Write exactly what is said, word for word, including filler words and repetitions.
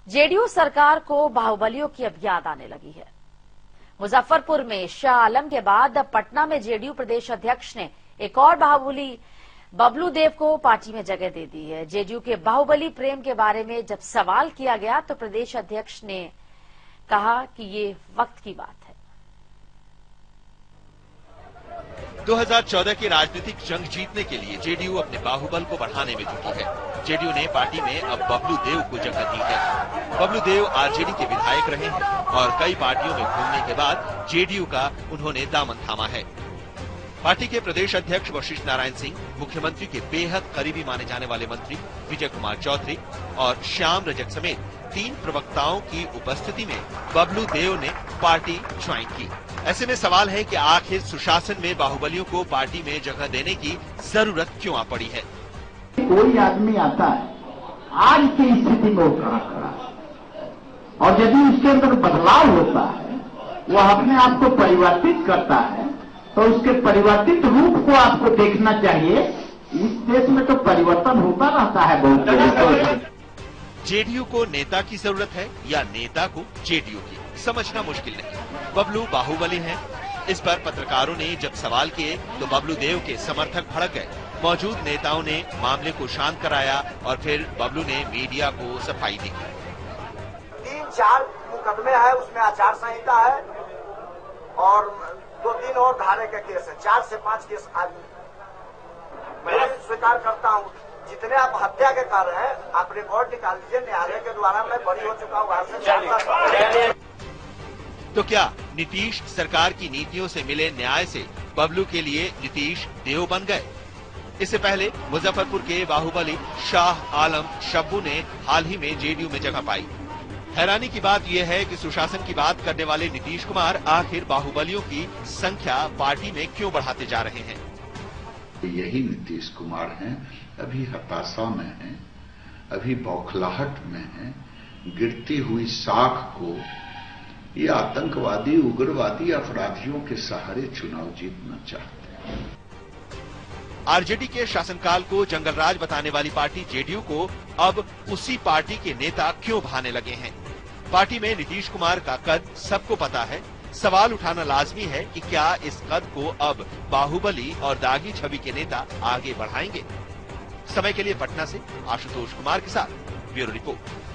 JDU सरकार को बाहुबलियों की अब याद आने लगी है। मुजफ्फरपुर में शाह आलम के बाद अब पटना में जेडीयू प्रदेश अध्यक्ष ने एक और बाहुबली बबलू देव को पार्टी में जगह दे दी है। जेडीयू के बाहुबली प्रेम के बारे में जब सवाल किया गया तो प्रदेश अध्यक्ष ने कहा कि ये वक्त की बात है। दो हज़ार चौदह की राजनीतिक जंग जीतने के लिए जेडीयू अपने बाहुबल को बढ़ाने में जुटी है। जेडीयू ने पार्टी में अब बबलू देव को जगह दी है। बबलू देव आरजेडी के विधायक रहे हैं और कई पार्टियों में घूमने के बाद जेडीयू का उन्होंने दामन थामा है। पार्टी के प्रदेश अध्यक्ष वशिष्ठ नारायण सिंह, मुख्यमंत्री के बेहद करीबी माने जाने वाले मंत्री विजय कुमार चौधरी और श्याम रजक समेत तीन प्रवक्ताओं की उपस्थिति में बबलू देव ने पार्टी ज्वाइन की। ऐसे में सवाल है कि आखिर सुशासन में बाहुबलियों को पार्टी में जगह देने की जरूरत क्यों आ पड़ी है। कोई आदमी आता है आज की स्थिति में वो कहां खड़ा है और यदि उसके अंदर बदलाव होता है, वह अपने आप को परिवर्तित करता है, तो उसके परिवर्तित रूप को आपको देखना चाहिए। इस देश में तो परिवर्तन होता रहता है बहुत। जेडीयू को नेता की जरूरत है या नेता को जेडीयू की, समझना मुश्किल नहीं। बबलू बाहुबली हैं। इस पर पत्रकारों ने जब सवाल किए तो बबलू देव के समर्थक भड़क गए। मौजूद नेताओं ने मामले को शांत कराया और फिर बबलू ने मीडिया को सफाई दी। तीन चार मुकदमे है, उसमें आचार संहिता है और दो तीन और धारे के केस है, चार से पांच केस आदमी। मैं स्वीकार करता हूँ, जितने आप हत्या के कारण हैं आप रिकॉर्ड निकाल लीजिए। न्यायालय के द्वारा मैं बरी हो चुका हूँ वहां से। तो क्या नीतीश सरकार की नीतियों से मिले न्याय से बबलू के लिए नीतीश देव बन गए? इससे पहले मुजफ्फरपुर के बाहुबली शाह आलम शब्बू ने हाल ही में जेडीयू में जगह पाई। हैरानी की बात यह है कि सुशासन की बात करने वाले नीतीश कुमार आखिर बाहुबलियों की संख्या पार्टी में क्यों बढ़ाते जा रहे हैं? यही नीतीश कुमार हैं, अभी हताशा में हैं, अभी बौखलाहट में हैं। गिरती हुई साख को ये आतंकवादी उग्रवादी अपराधियों के सहारे चुनाव जीतना चाहते हैं। आरजेडी के शासनकाल को जंगलराज बताने वाली पार्टी जेडीयू को अब उसी पार्टी के नेता क्यों भाने लगे हैं? पार्टी में नीतीश कुमार का कद सबको पता है। सवाल उठाना लाजमी है कि क्या इस कद को अब बाहुबली और दागी छवि के नेता आगे बढ़ाएंगे? समय के लिए पटना से आशुतोष कुमार के साथ ब्यूरो रिपोर्ट।